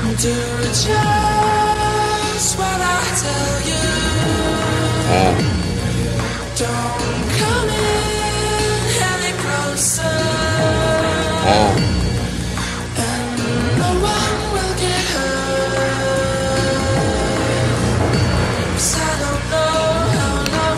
Do just what I tell you. Don't come in any closer. And no one will get hurt. 'Cause I don't know how long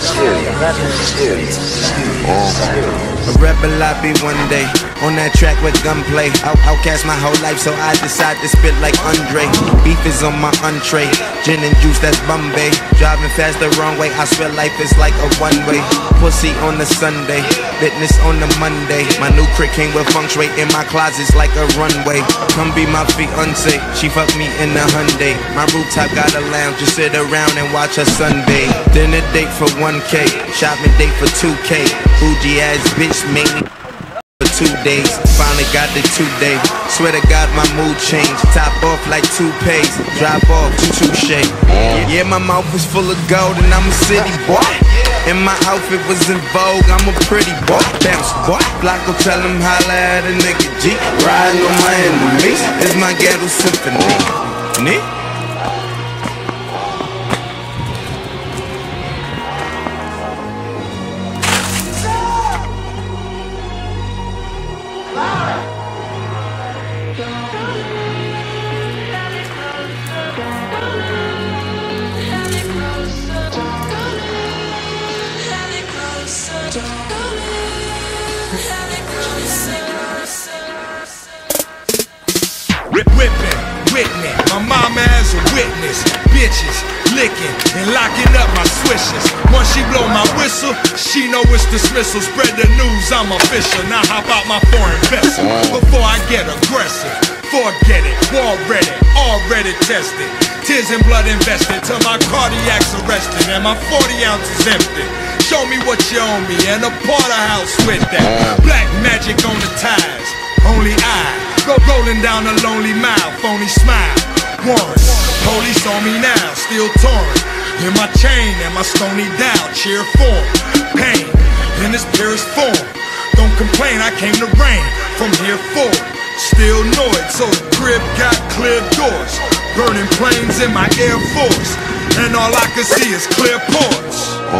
A rebel I be one day, on that track with gunplay. Outcast my whole life, so I decide to spit like Andre. Beef is on my entree, gin and juice, that's Bombay. Driving fast the wrong way, I swear life is like a one-way. Pussy on the Sunday, fitness on the Monday. My new crick came with feng shui in my closets like a runway. Come be my fiance, she fucked me in the Hyundai. My rooftop got a lounge, just sit around and watch her sunbathe. Dinner date for 1K, shopping date for 2K. Bougie ass bitch made me for 2 days. Finally got the 2 day. Swear to God my mood changed. Top off like toupees, drop off touche. Yeah, my mouth is full of gold and I'm a city boy. And my outfit was in vogue, I'm a pretty boy. Bounce boy, Flocko tell him holla at a nigga G. Riding on my enemies, it's my ghetto symphony. Nee? Whipping, witness, my mama as a witness. Bitches, licking and locking up my swishes. Once she blow my whistle, she know it's dismissal. Spread the news, I'm official. Now hop out my foreign vessel before I get aggressive. Forget it, already tested. Tears and blood invested till my cardiac's arrested and my 40 ounces empty. Show me what you owe me and a porterhouse with that. Black magic on the ties, only I. Rolling down a lonely mile, phony smile. Warren, police on me now, still torn. In my chain and my stony down, cheer form. Pain in its purest form. Don't complain, I came to reign from here forward. Still annoyed, so the crib got clear doors. Burning planes in my Air Force, and all I can see is clear ports.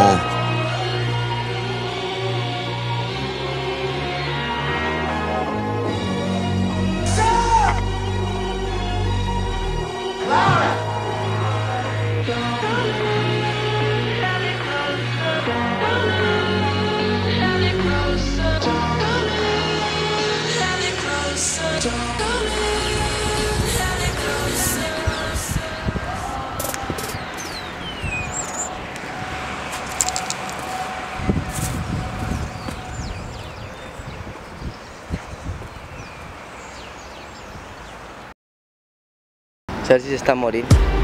Sergi está a morir.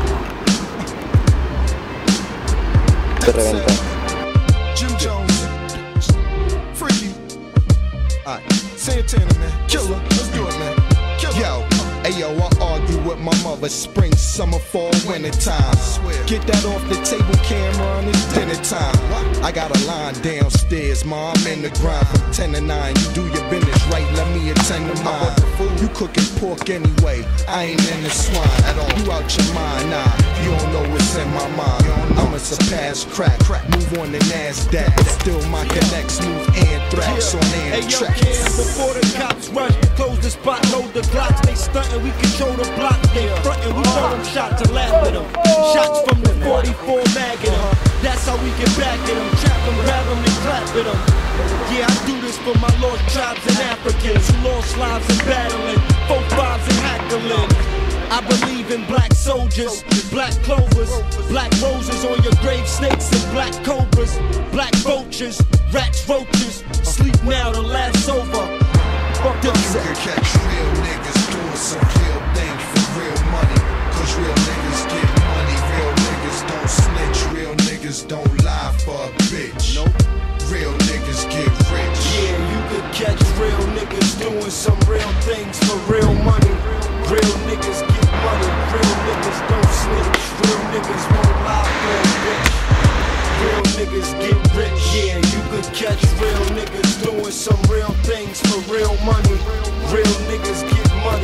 Te reventa. Jim Jones, Freaky, alright, Santana, man, killer, let's do it, man. Yo, ayo, I argue with my mother, spring, summer, fall, winter time. Get that off the table, Cameron, it's dinner time. I got a line downstairs, ma, I'm in the grind from 10 to 9. You do your business right, let me attend to mine. You cooking pork anyway, I ain't in the swine at all. You out your mind, nah, you don't know what's in my mind. I'ma surpass crack, move on the NASDAQ. Still my connects, move anthrax on Amtrak. Hey, yo, before the cops rush, close the spot, load the Glocks. They stuntin', we control the block. They frontin', we throw them shots to laugh at them. Shots from the 44 mag at them. That's how we get back at them. Trap them, grab them, and clap at them. Yeah, I do this for my lost tribes and Africans who lost lives in battling, 4-5s and hackling. I believe in black soldiers, black clovers, black roses on your grave, snakes and black cobras, black vultures, rats, roaches. Sleep now, the laugh's over. Fuck them. You can catch real niggas doing some real things for real money. Cause real niggas get money, real niggas don't snitch, real niggas don't lie for a bitch. Nope. Real niggas get rich. Yeah, you could catch real niggas doing some real things for real money. Real niggas get money, real niggas don't snitch. Real niggas won't lie for a bitch. Real niggas get rich. Yeah, you could catch real niggas doing some real things for real money. Real niggas get money.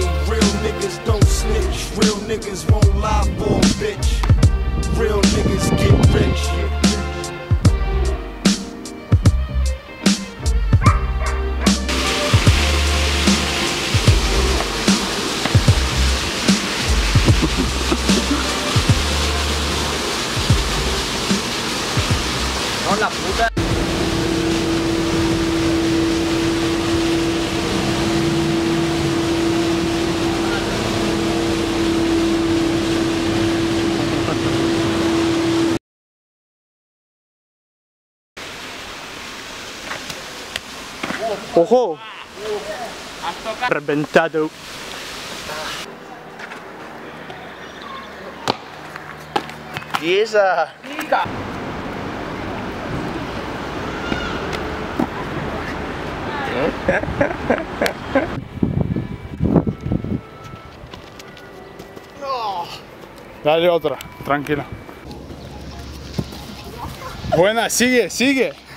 Real niggas won't lie for a bitch. Real niggas get rich. No, la puta. ¡Ojo! Reventado. ¿Y esa? Dale otra, tranquila. Buena, sigue, sigue.